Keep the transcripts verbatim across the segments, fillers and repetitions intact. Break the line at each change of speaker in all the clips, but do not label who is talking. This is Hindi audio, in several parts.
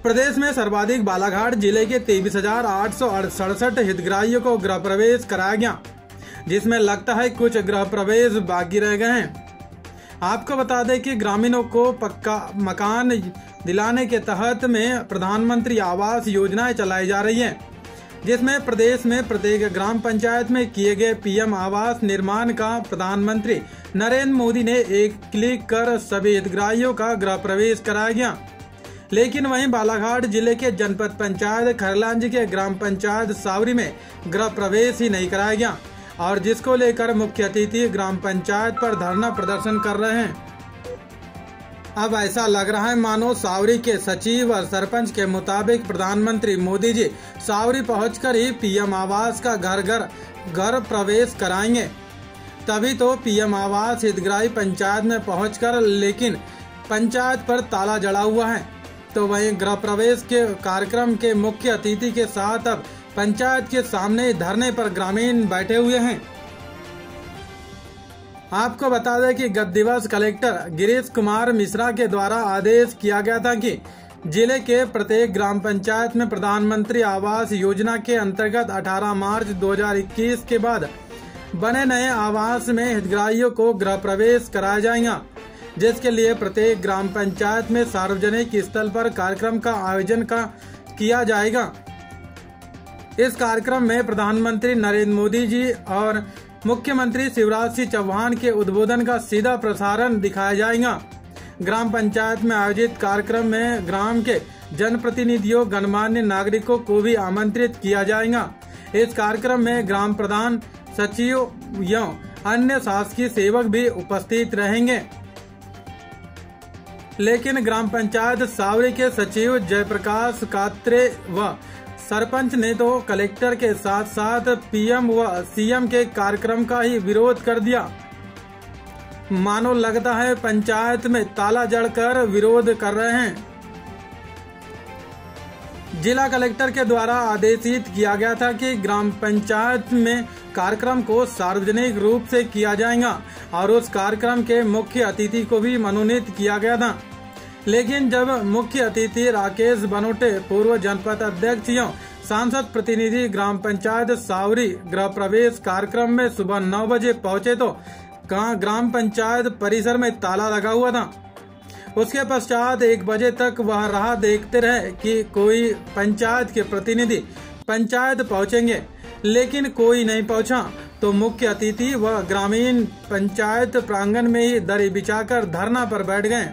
प्रदेश में सर्वाधिक बालाघाट जिले के तेईस हजार आठ सौ सड़सठ हितग्राहियों को गृह प्रवेश कराया गया, जिसमें लगता है कुछ गृह प्रवेश बाकी रह गए हैं। आपको बता दें कि ग्रामीणों को पक्का मकान दिलाने के तहत में प्रधानमंत्री आवास योजनाएं चलाई जा रही हैं, जिसमें प्रदेश में प्रत्येक ग्राम पंचायत में किए गए पीएम आवास निर्माण का प्रधानमंत्री नरेंद्र मोदी ने एक क्लिक कर सभी हितग्राहियों का गृह प्रवेश कराया गया। लेकिन वहीं बालाघाट जिले के जनपद पंचायत खरलांजी के ग्राम पंचायत सावरी में गृह प्रवेश ही नहीं कराया गया, और जिसको लेकर मुख्य अतिथि ग्राम पंचायत पर धरना प्रदर्शन कर रहे हैं। अब ऐसा लग रहा है मानो सावरी के सचिव और सरपंच के मुताबिक प्रधानमंत्री मोदी जी सावरी पहुंचकर ही पीएम आवास का घर घर घर प्रवेश कराएंगे, तभी तो पीएम आवास हितग्राही पंचायत में पहुंचकर, लेकिन पंचायत पर ताला जड़ा हुआ है। तो वहीं गृह प्रवेश के कार्यक्रम के मुख्य अतिथि के साथ अब पंचायत के सामने धरने पर ग्रामीण बैठे हुए हैं। आपको बता दें कि गत दिवस कलेक्टर गिरीश कुमार मिश्रा के द्वारा आदेश किया गया था कि जिले के प्रत्येक ग्राम पंचायत में प्रधानमंत्री आवास योजना के अंतर्गत अठारह मार्च दो हज़ार इक्कीस के बाद बने नए आवास में हितग्राहियों को गृह प्रवेश कराया जाएगा, जिसके लिए प्रत्येक ग्राम पंचायत में सार्वजनिक स्थल पर कार्यक्रम का आयोजन का किया जाएगा। इस कार्यक्रम में प्रधानमंत्री नरेंद्र मोदी जी और मुख्यमंत्री शिवराज सिंह चौहान के उद्बोधन का सीधा प्रसारण दिखाया जाएगा। ग्राम पंचायत में आयोजित कार्यक्रम में ग्राम के जनप्रतिनिधियों, गणमान्य नागरिकों को भी आमंत्रित किया जाएगा। इस कार्यक्रम में ग्राम प्रधान, सचिव एवं अन्य शासकीय सेवक भी उपस्थित रहेंगे। लेकिन ग्राम पंचायत सावरी के सचिव जयप्रकाश कात्रे व सरपंच ने तो कलेक्टर के साथ साथ पीएम व सीएम के कार्यक्रम का ही विरोध कर दिया। मानो लगता है पंचायत में ताला जड़कर विरोध कर रहे हैं। जिला कलेक्टर के द्वारा आदेशित किया गया था कि ग्राम पंचायत में कार्यक्रम को सार्वजनिक रूप से किया जाएगा और उस कार्यक्रम के मुख्य अतिथि को भी मनोनीत किया गया था। लेकिन जब मुख्य अतिथि राकेश बनोटे, पूर्व जनपद अध्यक्ष एवं सांसद प्रतिनिधि ग्राम पंचायत सावरी गृह प्रवेश कार्यक्रम में सुबह नौ बजे पहुंचे तो ग्राम पंचायत परिसर में ताला लगा हुआ था। उसके पश्चात एक बजे तक वह राह देखते रहे कि कोई पंचायत के प्रतिनिधि पंचायत पहुंचेंगे, लेकिन कोई नहीं पहुंचा। तो मुख्य अतिथि व ग्रामीण पंचायत प्रांगण में ही दरी बिछाकर धरना पर बैठ गए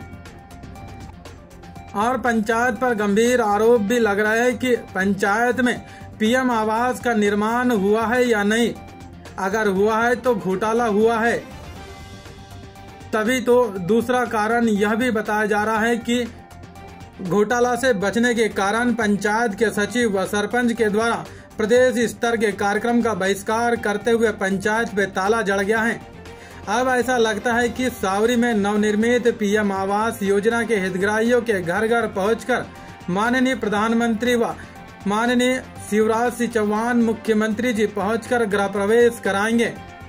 और पंचायत पर गंभीर आरोप भी लग रहा है कि पंचायत में पीएम आवास का निर्माण हुआ है या नहीं। अगर हुआ है तो घोटाला हुआ है। तभी तो दूसरा कारण यह भी बताया जा रहा है कि घोटाला से बचने के कारण पंचायत के सचिव व सरपंच के द्वारा प्रदेश स्तर के कार्यक्रम का बहिष्कार करते हुए पंचायत पे ताला जड़ गया है। अब ऐसा लगता है कि सावरी में नवनिर्मित पीएम आवास योजना के हितग्राहियों के घर घर पहुंचकर माननीय प्रधानमंत्री व माननीय शिवराज सिंह चौहान मुख्यमंत्री जी पहुंचकर गृह प्रवेश कराएंगे।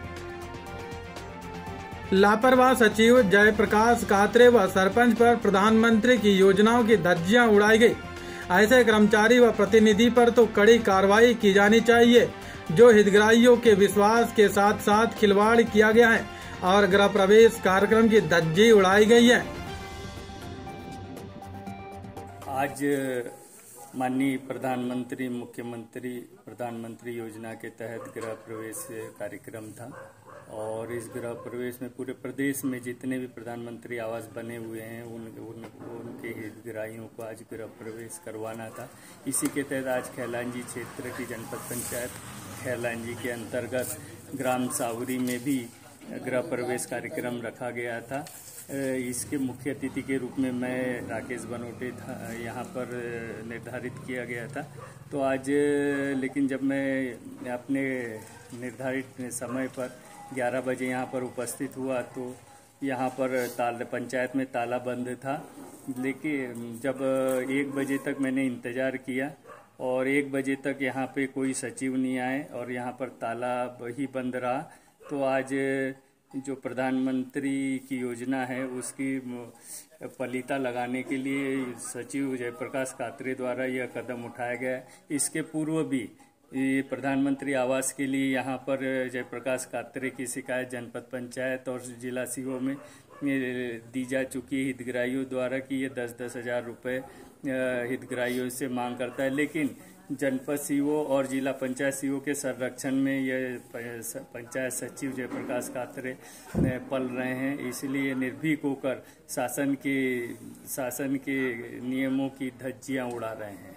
लापरवाह सचिव जयप्रकाश कात्रे व सरपंच पर प्रधानमंत्री की योजनाओं की धज्जियां उड़ाई गई। ऐसे कर्मचारी व प्रतिनिधि पर तो कड़ी कार्रवाई की जानी चाहिए, जो हितग्राहियों के विश्वास के साथ साथ खिलवाड़ किया गया है और गृह प्रवेश कार्यक्रम की धज्जी उड़ाई गई है।
आज माननीय प्रधानमंत्री मुख्यमंत्री प्रधानमंत्री योजना के तहत गृह प्रवेश कार्यक्रम था और इस गृह प्रवेश में पूरे प्रदेश में जितने भी प्रधानमंत्री आवास बने हुए हैं उन, उन उनके हितग्राहियों को आज गृह प्रवेश करवाना था। इसी के तहत आज खैलांजी क्षेत्र की जनपद पंचायत खैलांजी के अंतर्गत ग्राम सावरी में भी गृह प्रवेश कार्यक्रम रखा गया था। इसके मुख्य अतिथि के रूप में मैं राकेश बनोटे था यहाँ पर निर्धारित किया गया था। तो आज लेकिन जब मैं अपने निर्धारित समय पर ग्यारह बजे यहाँ पर उपस्थित हुआ तो यहाँ पर ताल पंचायत में ताला बंद था। लेकिन जब एक बजे तक मैंने इंतज़ार किया और एक बजे तक यहाँ पे कोई सचिव नहीं आए और यहाँ पर ताला ही बंद रहा, तो आज जो प्रधानमंत्री की योजना है उसकी पलीता लगाने के लिए सचिव जयप्रकाश कात्रे द्वारा यह कदम उठाया गया है। इसके पूर्व भी ये प्रधानमंत्री आवास के लिए यहाँ पर जयप्रकाश कात्रे की शिकायत जनपद पंचायत और जिला सीओ में दी जा चुकी है हितग्राहियों द्वारा कि ये दस दस हजार रुपये हितग्राहियों से मांग करता है, लेकिन जनपद सीओ और जिला पंचायत सीओ के संरक्षण में ये पंचायत सचिव जयप्रकाश कात्रे पल रहे हैं, इसलिए निर्भीक होकर शासन के शासन के नियमों की धज्जियां उड़ा रहे हैं।